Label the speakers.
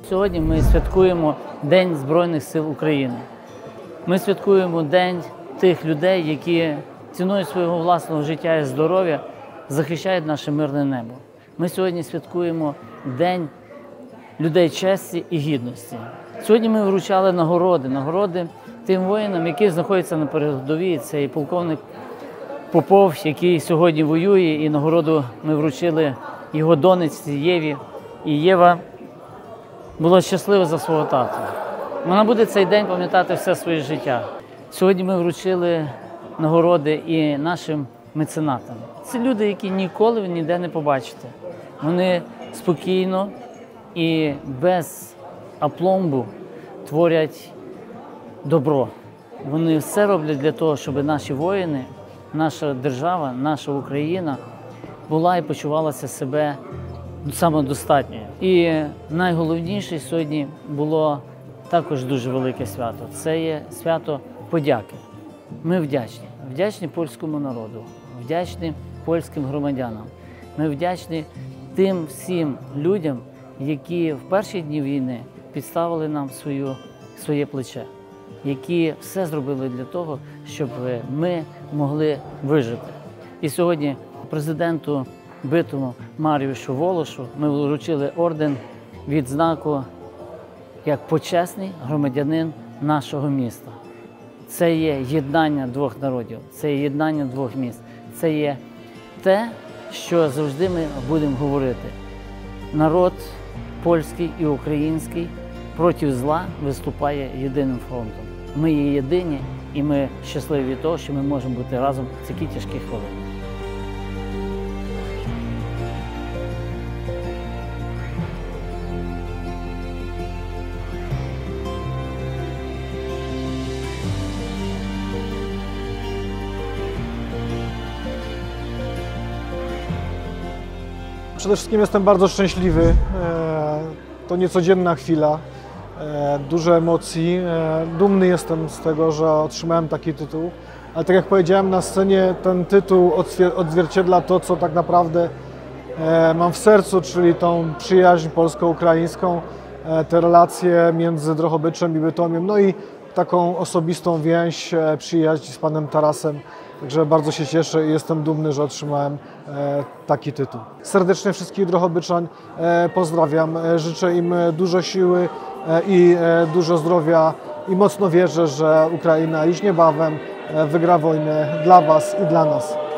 Speaker 1: Сьогодні ми святкуємо День Збройних сил України. Ми святкуємо День тих людей, які ціною свого власного життя і здоров'я захищають наше мирне небо. Ми сьогодні святкуємо День людей честі і гідності. Сьогодні ми вручали нагороди тим воїнам, які знаходяться на передовій. Це і полковник Попов, який сьогодні воює, і нагороду ми вручили його донечці Єві. І Єва була щаслива за свого тата. Вона буде цей день пам'ятати все своє життя. Сьогодні ми вручили нагороди і нашим меценатам. Це люди, які ніколи ви ніде не побачите. Вони спокійно і без апломбу творять добро. Вони все роблять для того, щоб наші воїни, наша держава, наша Україна була і почувалася себе самодостатньою. І найголовніше сьогодні було також дуже велике свято. Це є свято подяки. Ми вдячні. Вдячні польському народу, вдячні польським громадянам. Ми вдячні тим всім людям, які в перші дні війни підставили нам своє плече, які все зробили для того, щоб ми могли вижити. І сьогодні президенту битому Маріушу Волошу ми вручили орден відзнаку як почесний громадянин нашого міста. Це є єднання двох народів, це є єднання двох міст. Це є те, що завжди ми будемо говорити. Народ польський і український проти зла виступає єдиним фронтом. Ми є єдині і ми щасливі від того, що ми можемо бути разом в такі тяжкі хвилини.
Speaker 2: Przede wszystkim jestem bardzo szczęśliwy. To niecodzienna chwila, dużo emocji. Dumny jestem z tego, że otrzymałem taki tytuł. Ale tak jak powiedziałem na scenie, ten tytuł odzwierciedla to, co tak naprawdę mam w sercu, czyli tą przyjaźń polsko-ukraińską, te relacje między Drohobyczem i Bytomiem, no i taką osobistą więź, przyjaźń z panem Tarasem. Także bardzo się cieszę i jestem dumny, że otrzymałem taki tytuł. Serdecznie wszystkich Drohobyczan pozdrawiam. Życzę im dużo siły i dużo zdrowia i mocno wierzę, że Ukraina już niebawem wygra wojnę dla Was i dla nas.